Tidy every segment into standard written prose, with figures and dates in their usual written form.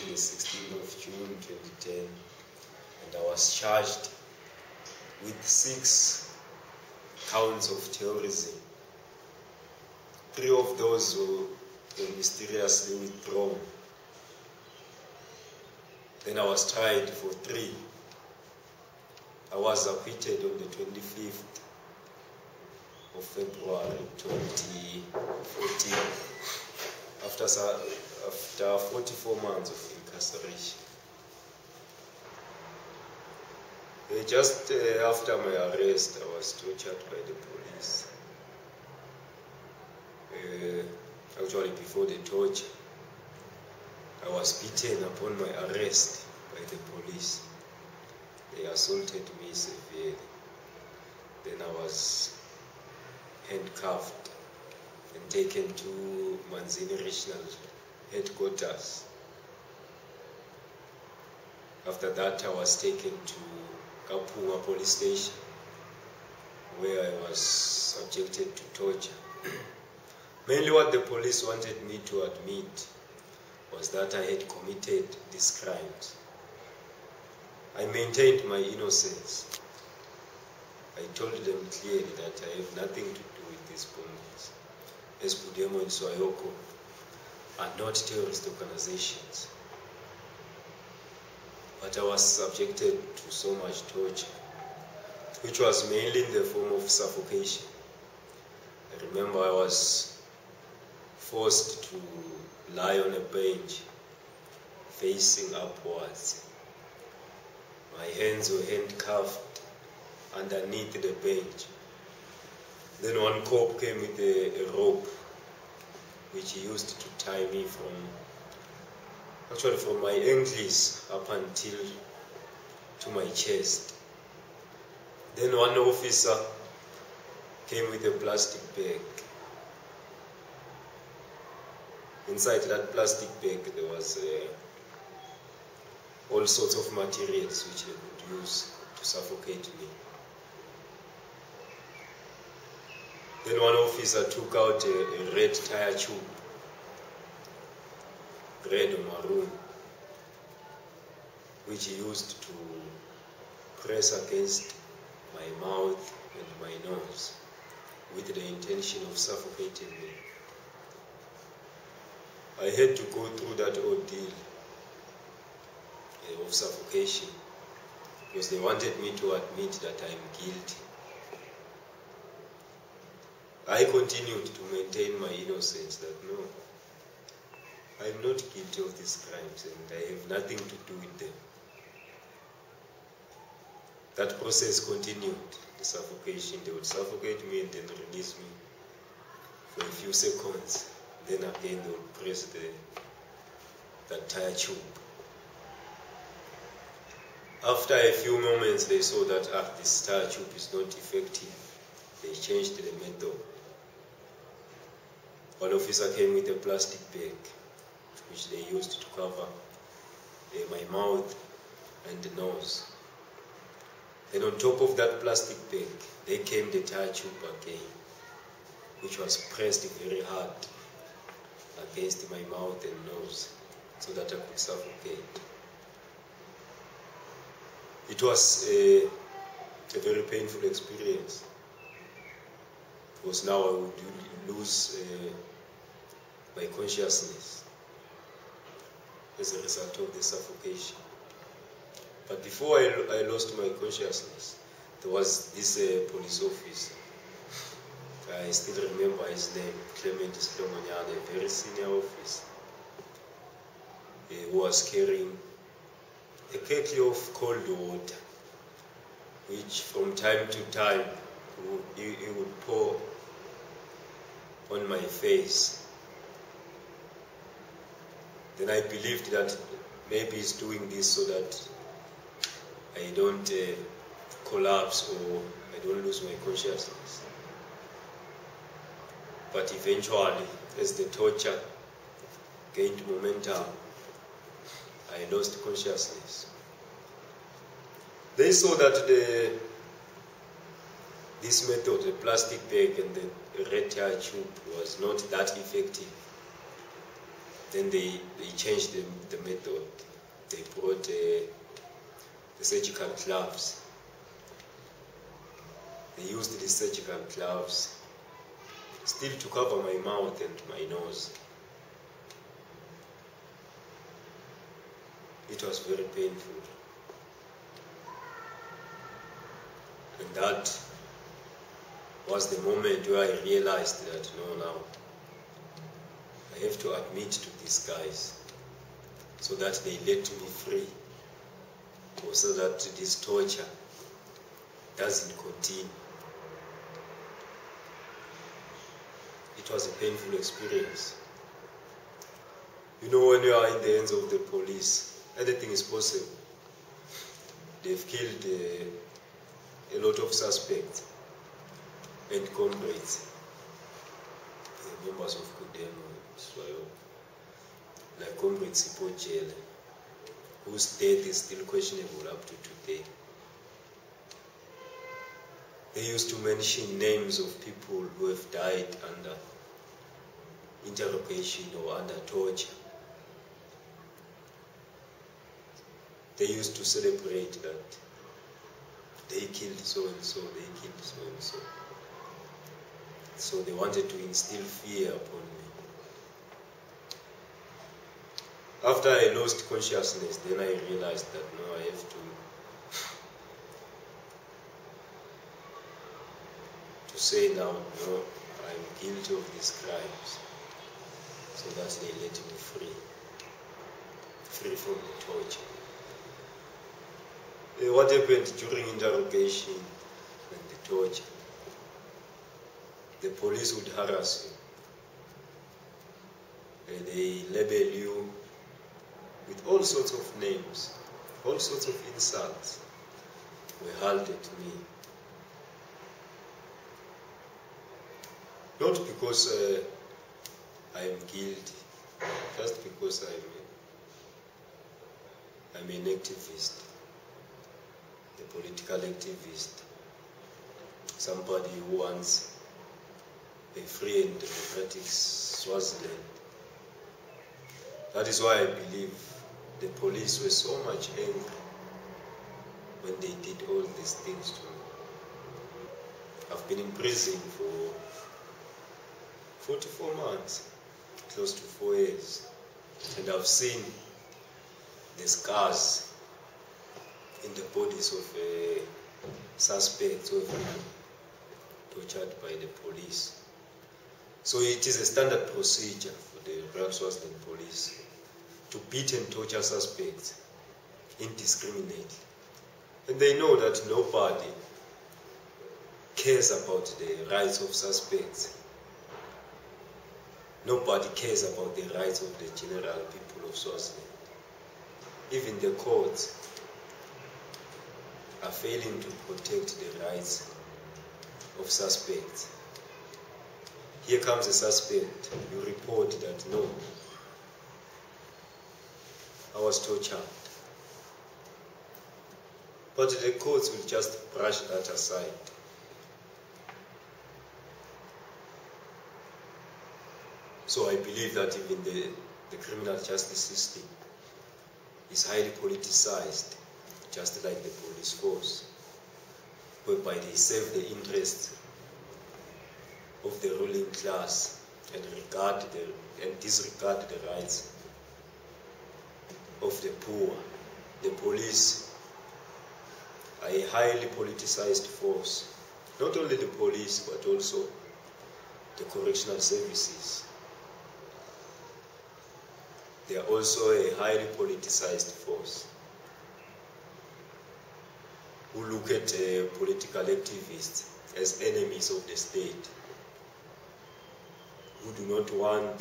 the 16th of June 2010, and I was charged with 6 counts of terrorism. 3 of those were mysteriously withdrawn. Then I was tried for 3. I was acquitted on the 25th of February 2014 after 44 months of incarceration. Just after my arrest, I was tortured by the police. Actually, before the torture, I was beaten upon my arrest by the police. They assaulted me severely. Then I was handcuffed and taken to Manzini Regional Headquarters. After that, I was taken to Kapunga Police Station, where I was subjected to torture. Mainly what the police wanted me to admit was that I had committed these crimes. I maintained my innocence. I told them clearly that I have nothing to do with these bombings. Esbudemo and Swayoko are not terrorist organizations. But I was subjected to so much torture, which was mainly in the form of suffocation. I remember I was forced to lie on a bench, facing upwards. My hands were handcuffed underneath the bench. Then one cop came with a rope, which he used to tie me from my ankles up until to my chest. Then one officer came with a plastic bag. Inside that plastic bag there was all sorts of materials which they could use to suffocate me. Then one officer took out a red tire tube, red or maroon, which he used to press against my mouth and my nose with the intention of suffocating me. I had to go through that ordeal of suffocation because they wanted me to admit that I am guilty. I continued to maintain my innocence, that no, I am not guilty of these crimes and I have nothing to do with them. That process continued, the suffocation. They would suffocate me and then release me for a few seconds. Then again they would press that tire tube. After a few moments they saw that this tire tube is not effective. They changed the method. One officer came with a plastic bag which they used to cover my mouth and the nose. Then on top of that plastic bag, there came the tire tube again, which was pressed very hard against my mouth and nose so that I could suffocate. It was a very painful experience because now I would lose my consciousness as a result of the suffocation. But before I lost my consciousness, there was this police officer. I still remember his name, Clement Slomonyane, a very senior officer, who was carrying a kettle of cold water, which from time to time he would pour on my face. Then I believed that maybe he's doing this so that I don't collapse or I don't lose my consciousness. But eventually, as the torture gained momentum, I lost consciousness. They saw that this method, the plastic bag and the red tire tube, was not that effective. Then they changed the method. They brought the surgical gloves. They used these surgical gloves still to cover my mouth and my nose. It was very painful. And that was the moment where I realized that no, now I have to admit to these guys so that they let me free, or so that this torture doesn't continue. It was a painful experience. You know, when you are in the hands of the police, anything is possible. They've killed a lot of suspects and comrades, members of Kudemo, like Comrade Sipojele, whose death is still questionable up to today. They used to mention names of people who have died under interrogation or under torture. They used to celebrate that they killed so and so, they killed so and so. So they wanted to instill fear upon me. After I lost consciousness, then I realized that no, I have to say now, no, I'm guilty of these crimes, so that they let me free from the torture. What happened during interrogation and the torture? The police would harass you. And they label you with all sorts of names, all sorts of insults were hurled at me. Not because I am guilty, just because I'm an activist, a political activist, somebody who wants a free and democratic Swaziland. That is why I believe the police were so much angry when they did all these things to me. I've been in prison for 44 months, close to 4 years, and I've seen the scars in the bodies of suspects who have been tortured by the police. So it is a standard procedure for the Royal Swaziland Police to beat and torture suspects indiscriminately. And they know that nobody cares about the rights of suspects. Nobody cares about the rights of the general people of Swaziland. Even the courts are failing to protect the rights of suspects. Here comes a suspect, you report that no, I was tortured. But the courts will just brush that aside. So I believe that even the criminal justice system is highly politicized, just like the police force, whereby they serve the interests of the ruling class and disregard the rights of the poor. The police are a highly politicized force. Not only the police, but also the correctional services. They are also a highly politicized force who look at political activists as enemies of the state, who do not want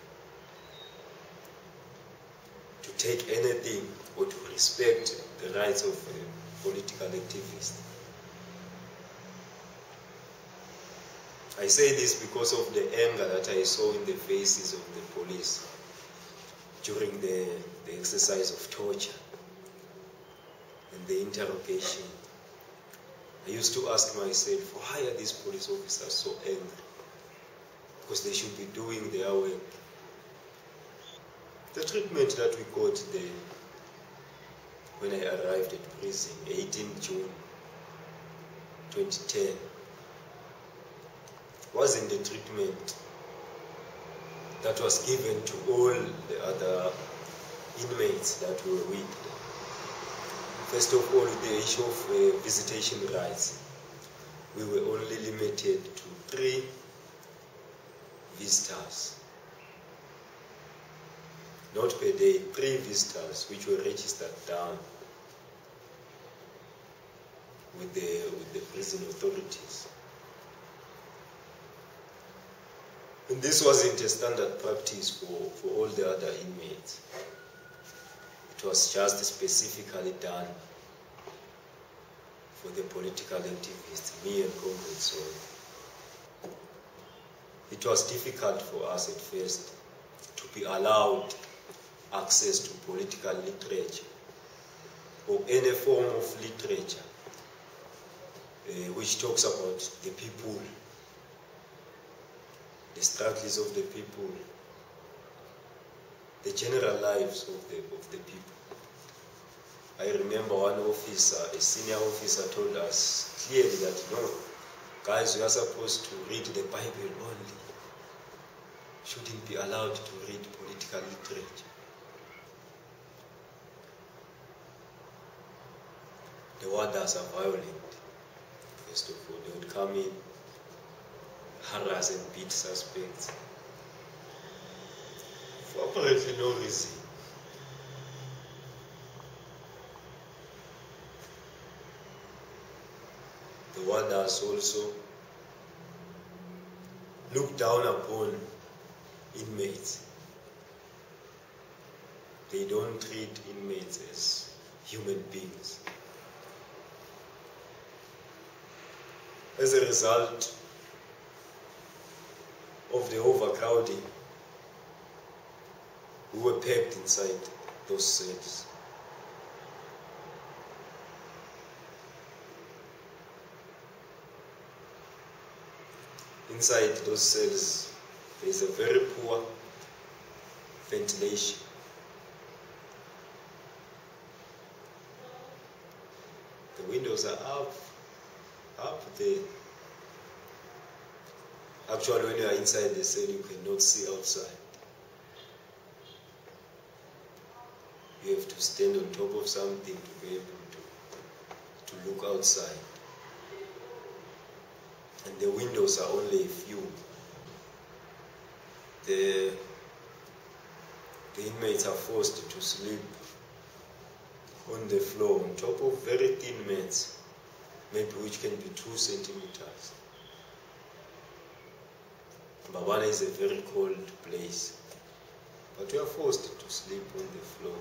to take anything or to respect the rights of political activists. I say this because of the anger that I saw in the faces of the police during the exercise of torture and the interrogation. I used to ask myself, why are these police officers so angry? Because they should be doing their work. The treatment that we got there when I arrived at prison, 18 June 2010, wasn't the treatment that was given to all the other inmates that were with. First of all, the issue of visitation rights. We were only limited to 3 visitors. Not per day, 3 visitors which were registered down with the prison authorities. And this wasn't a standard practice for all the other inmates. It was just specifically done for the political activists, me and Comrade Soul. It was difficult for us at first to be allowed access to political literature or any form of literature which talks about the people, the struggles of the people, the general lives of the people. I remember one officer, a senior officer, told us clearly that, no, guys, we are supposed to read the Bible only. Shouldn't be allowed to read political literature. The warders are violent. First of all, they would come in, harass and beat suspects for apparently no reason. The warders also look down upon inmates. They don't treat inmates as human beings. As a result of the overcrowding, we were packed inside those cells. Inside those cells, there is a very poor ventilation. The windows are up there. Actually, when you are inside the cell, you cannot see outside. You have to stand on top of something to be able to look outside. And the windows are only a few. The inmates are forced to sleep on the floor on top of very thin mats, maybe which can be 2 centimeters. Mbabane is a very cold place, but we are forced to sleep on the floor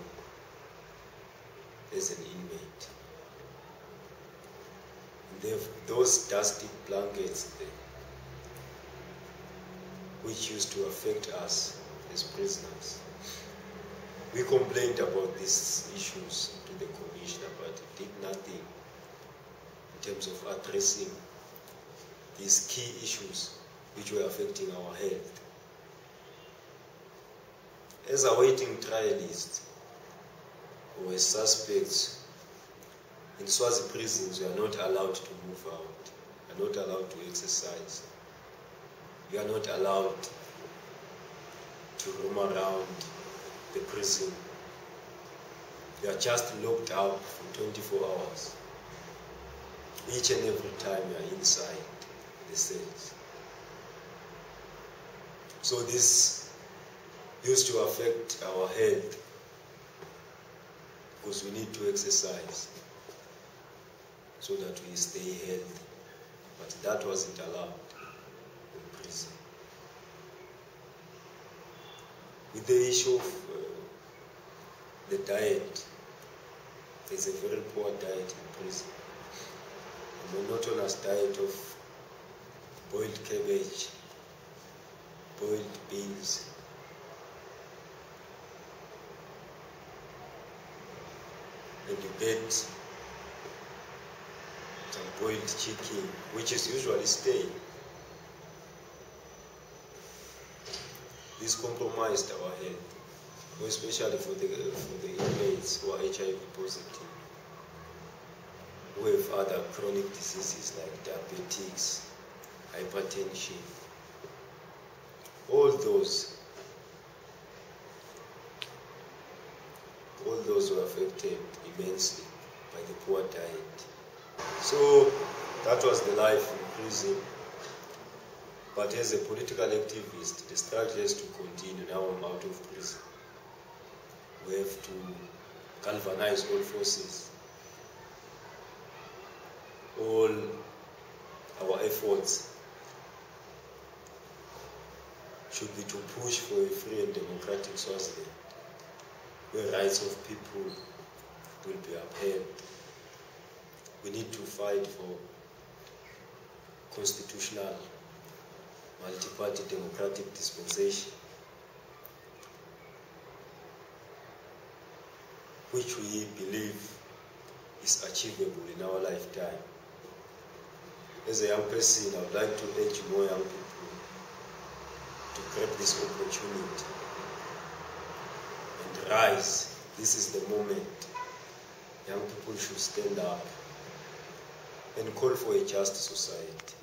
as an inmate. And they have those dusty blankets there, which used to affect us as prisoners. We complained about these issues to the commissioner, but he did nothing in terms of addressing these key issues which were affecting our health. As awaiting trialists or as suspects, in Swazi prisons, we are not allowed to move out. We are not allowed to exercise. We are not allowed to roam around the prison. We are just locked up for 24 hours. Each and every time we are inside the cells. So this used to affect our health because we need to exercise so that we stay healthy. But that wasn't allowed in prison. With the issue of the diet, there's a very poor diet in prison. A monotonous diet of boiled cabbage, boiled beans, and you get some boiled chicken, which is usually stale. This compromised our health. especially for the inmates who are HIV positive, who have other chronic diseases like diabetics, hypertension, all those were affected immensely by the poor diet. So that was the life in prison. But as a political activist, the struggle has to continue. Now I'm out of prison. We have to galvanize all forces. All our efforts should be to push for a free and democratic Swaziland, where rights of people will be upheld. We need to fight for constitutional multi-party democratic dispensation, which we believe is achievable in our lifetime. As a young person, I would like to urge more young people to grab this opportunity and rise. This is the moment. Young people should stand up and call for a just society.